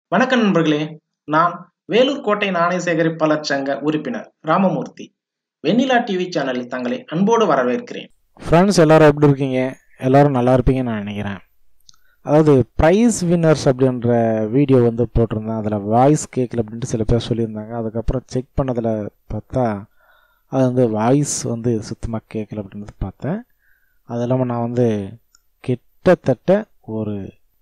வணக்கம் நண்பர்களே, நான் வேலூர் கோட்டை நாணய சேகரிப்பாளர் சங்க உறுப்பினர் ராமமூர்த்தி. வெண்ணிலா டிவி சேனலில் தங்களை அன்போடு வரவேற்கிறேன். ஃப்ரெண்ட்ஸ் எல்லாரும் எப்படி இருக்கீங்க? எல்லாரும் நல்லா இருப்பீங்கன்னு நான் நினைக்கிறேன். அதாவது ப்ரைஸ் வின்னர்ஸ் அப்படின்ற வீடியோ போட்டிருந்தேன். அதில் வாய்ஸ் கேட்கல அப்படின்ட்டு சில பேர் சொல்லியிருந்தாங்க. அதுக்கப்புறம் செக் பண்ணதில் பார்த்தா அது வாய்ஸ் சுத்தமாக கேட்கல அப்படின்றது பார்த்தேன். அது இல்லாமல் நான் கிட்டத்தட்ட ஒரு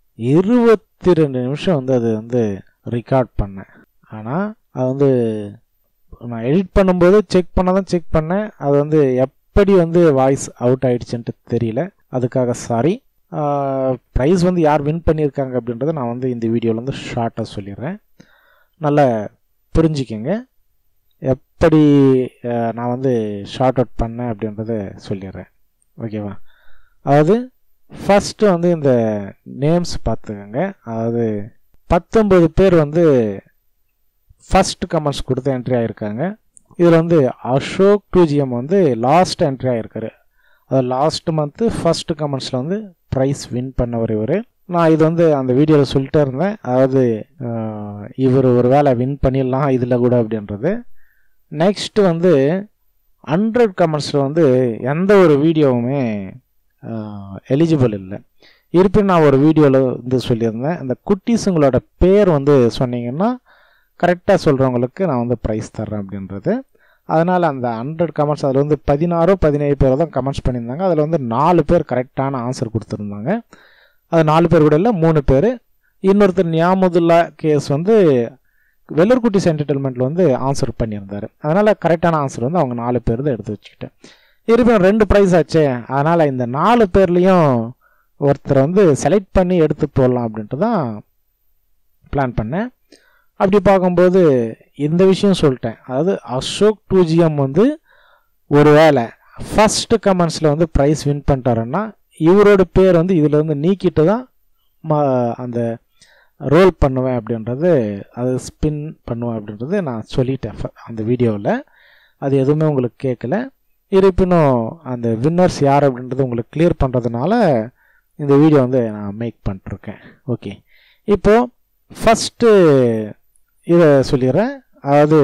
22 நிமிஷம் அது ரெக்கார்ட் பண்ணேன். ஆனால் அது நான் எடிட் பண்ணும்போது செக் பண்ணேன். அது எப்படி வாய்ஸ் அவுட் ஆகிடுச்சுன்ட்டு தெரியல. அதுக்காக சாரி. ப்ரைஸ் யார் வின் பண்ணியிருக்காங்க அப்படின்றத நான் இந்த வீடியோவில் ஷார்ட்டாக சொல்லிடுறேன். நல்லா புரிஞ்சுக்கங்க. எப்படி நான் ஷார்ட் அவுட் பண்ணேன் அப்படின்றத சொல்லிடுறேன். ஓகேவா? அதாவது ஃபஸ்ட்டு இந்த நேம்ஸ் பார்த்துக்கோங்க. அதாவது 19 பேர் ஃபஸ்ட் கமெண்ட்ஸ் கொடுத்து என்ட்ரி ஆகிருக்காங்க. இதில் அசோக் 2GM லாஸ்ட் என்ட்ரி ஆகிருக்காரு. அது லாஸ்ட் மந்த்து ஃபஸ்ட் கமெண்ட்ஸில் ப்ரைஸ் வின் பண்ணவர் இவர். நான் இது அந்த வீடியோவில் சொல்லிட்டே இருந்தேன். அதாவது இவர் ஒரு வேளை வின் பண்ணிடலாம் இதில் கூட அப்படின்றது. நெக்ஸ்ட்டு 100 கமெண்ட்ஸில் எந்த ஒரு வீடியோவுமே எலிஜிபிள் இல்லை. இருப்பினும் நான் ஒரு வீடியோவில் சொல்லியிருந்தேன், இந்த குட்டீஸுங்களோட பேர் சொன்னீங்கன்னா கரெக்டாக சொல்கிறவங்களுக்கு நான் ப்ரைஸ் தர்றேன் அப்படின்றது. அதனால் அந்த 100 கமெண்ட்ஸ் அதில் 16 17 பேர் தான் கமெண்ட்ஸ் பண்ணியிருந்தாங்க. அதில் 4 பேர் கரெக்டான ஆன்சர் கொடுத்துருந்தாங்க. அது 4 பேர் கூட இல்லை, 3 பேர். இன்னொருத்தர் நியாமுதுல்லா கேஸ் வெள்ளூர்குட்டிஸ் என்டர்டெயின்மெண்ட்டில் ஆன்சர் பண்ணியிருந்தார். அதனால் கரெக்டான ஆன்சர் அவங்க 4 பேர் தான் எடுத்து வச்சுக்கிட்டேன். இருப்பினும் 2 ப்ரைஸ் ஆச்சே, அதனால் இந்த 4 பேர்லேயும் ஒருத்தர் செலக்ட் பண்ணி எடுத்து போடலாம் அப்படின்ட்டு தான் பிளான் பண்ணேன். அப்படி பார்க்கும்போது இந்த விஷயம் சொல்லிட்டேன். அதாவது அசோக் 2GM ஒரு வேளை ஃபஸ்ட்டு கமெண்ட்ஸில் ப்ரைஸ் வின் பண்ணிட்டாருன்னா இவரோட பேர் இதில் நீக்கிட்டு தான் அந்த ரோல் பண்ணுவேன் அப்படின்றது, அது ஸ்பின் பண்ணுவேன் அப்படின்றது நான் சொல்லிட்டேன் அந்த வீடியோவில். அது எதுவுமே உங்களுக்கு கேட்கல. இருப்பினும் அந்த வின்னர்ஸ் யார் அப்படின்றது உங்களுக்கு கிளியர் பண்ணுறதுனால இந்த வீடியோ நான் மேக் பண்ணிட்டுருக்கேன். ஓகே, இப்போது ஃபஸ்ட்டு இதை சொல்லிடுறேன். அதாவது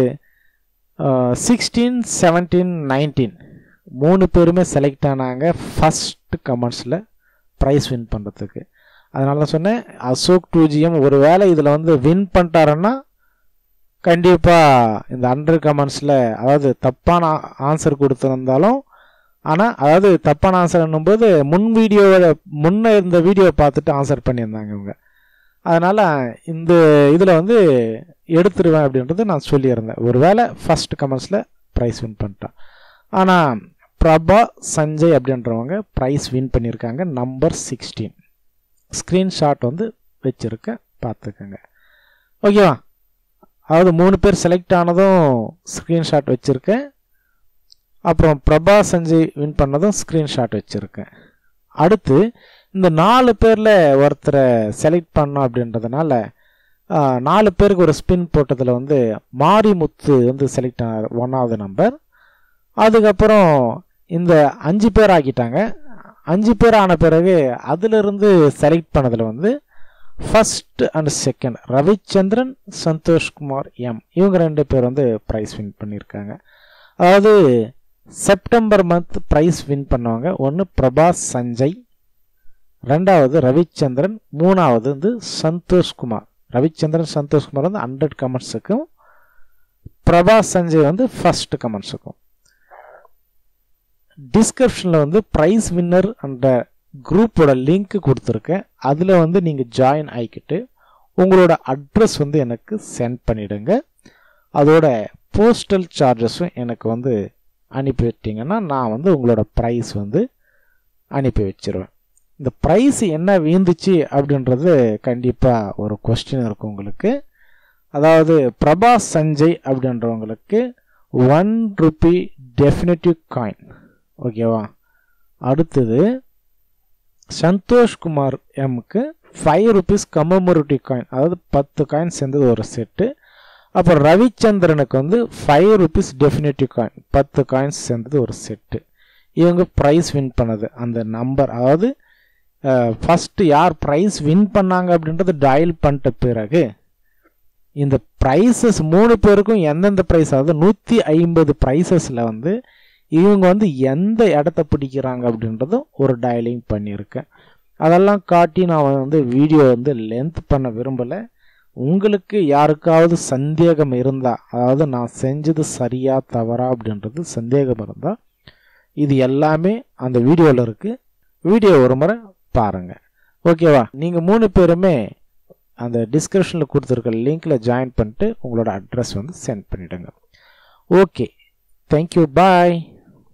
16, 17, 19 3 பேருமே செலக்ட் ஆனாங்க ஃபஸ்ட்டு கமெண்ட்ஸில் ப்ரைஸ் வின் பண்ணுறதுக்கு. அதனால சொன்னேன், அசோக் 2GM ஒரு வேளை இதில் வின் பண்ணிட்டாருன்னா கண்டிப்பாக இந்த 100 கமெண்ட்ஸில், அதாவது தப்பான ஆன்சர் கொடுத்துருந்தாலும், ஆனால் அதாவது தப்பான ஆன்சர் என்னும்போது முன்னே இருந்த வீடியோவை பார்த்துட்டு ஆன்சர் பண்ணியிருந்தாங்க இவங்க. அதனால் இந்த இதில் எடுத்துருவேன் அப்படின்றது நான் சொல்லியிருந்தேன். ஒரு வேளை ஃபஸ்ட் கமெண்ட்ஸில் ப்ரைஸ் வின் பண்ணிட்டான். ஆனால் பிரபா சஞ்சய் அப்படின்றவங்க ப்ரைஸ் வின் பண்ணியிருக்காங்க. நம்பர் 16 ஸ்க்ரீன்ஷாட் வச்சுருக்கேன், பார்த்துக்கோங்க. ஓகேவா? அதாவது 3 பேர் செலக்ட் ஆனதும் ஸ்க்ரீன்ஷாட் வச்சுருக்கேன். அப்புறம் பிரபா சஞ்சய் வின் பண்ணதும் ஸ்க்ரீன்ஷாட் வச்சுருக்கேன். அடுத்து இந்த 4 பேரில் ஒருத்தரை செலக்ட் பண்ணோம் அப்படின்றதுனால 4 பேருக்கு ஒரு ஸ்பின் போட்டதில் மாரிமுத்து செலக்ட் ஆனார் 1வது நம்பர். அதுக்கப்புறம் இந்த 5 பேர் ஆக்கிட்டாங்க. 5 பேர் ஆன பிறகு அதிலிருந்து செலக்ட் பண்ணதில் first and second Ravichandran, Santhoshkumar M, இவங்க 2 பேர் ப்ரைஸ் வின் பண்ணியிருக்காங்க. அதாவது செப்டம்பர் மந்த் ப்ரைஸ் வின் பண்ணவங்க ஒன்று பிரபா சஞ்சய், 2வது ரவிச்சந்திரன், 3வது சந்தோஷ்குமார். ரவிச்சந்திரன் சந்தோஷ்குமார் 100 கமெண்ட்ஸுக்கும், பிரபா சஞ்சய் ஃபஸ்ட் கமெண்ட்ஸுக்கும். டிஸ்கிரிப்ஷனில் ப்ரைஸ் வின்னர் என்ற குரூப்போட லிங்க் கொடுத்துருக்கேன். அதில் நீங்கள் ஜாயின் ஆகிக்கிட்டு உங்களோட அட்ரஸ் எனக்கு சென்ட் பண்ணிவிடுங்க. அதோட போஸ்டல் சார்ஜஸும் எனக்கு அனுப்பி விட்டிங்கன்னா நான் உங்களோட ப்ரைஸ் அனுப்பி வச்சிருவேன். இந்த ப்ரைஸ் என்ன வீந்துச்சு அப்படின்றது கண்டிப்பாக ஒரு கொஸ்டின் இருக்கும் உங்களுக்கு. அதாவது பிரபா சஞ்சய் அப்படின்றவங்களுக்கு 1 ரூபி டெஃபினட்டிவ் காயின். ஓகேவா? அடுத்தது சந்தோஷ்குமார் எம்க்கு 5 rupees கமெமரேட்டிவ் காயின், அதாவது 10 காயின் சேர்ந்தது ஒரு செட்டு. அப்புறம் ரவிச்சந்திரனுக்கு 5 rupees டெஃபினட்டிவ் காயின், 10 காயின்ஸ் சேர்ந்தது ஒரு செட்டு. இவங்க ப்ரைஸ் வின் பண்ணது அந்த நம்பர், அதாவது ஃபஸ்ட்டு யார் ப்ரைஸ் வின் பண்ணாங்க அப்படின்றது டயல் பண்ணிட்ட பிறகு இந்த ப்ரைஸஸ் 3 பேருக்கும் எந்தெந்த ப்ரைஸ், அதாவது 150 ப்ரைஸஸில் வந்து இவங்க வந்து எந்த இடத்த பிடிக்கிறாங்க அப்படின்றதும் ஒரு டயலிங் பண்ணியிருக்கேன். அதெல்லாம் காட்டி நான் வந்து வீடியோ வந்து லென்த் பண்ண விரும்பலை. உங்களுக்கு யாருக்காவது சந்தேகம் இருந்தால், அதாவது நான் செஞ்சது சரியா தவறா அப்படின்றது சந்தேகம் இருந்தால் இது எல்லாமே அந்த வீடியோவில் இருக்குது. வீடியோ ஒரு முறை பாருங்கள். ஓகேவா? நீங்கள் 3 பேருமே அந்த டிஸ்கிரிப்ஷனில் கொடுத்துருக்க லிங்க்கில் ஜாயின் பண்ணிட்டு உங்களோட அட்ரஸ் வந்து சென்ட் பண்ணிவிடுங்க. ஓகே, தேங்க்யூ, பாய்.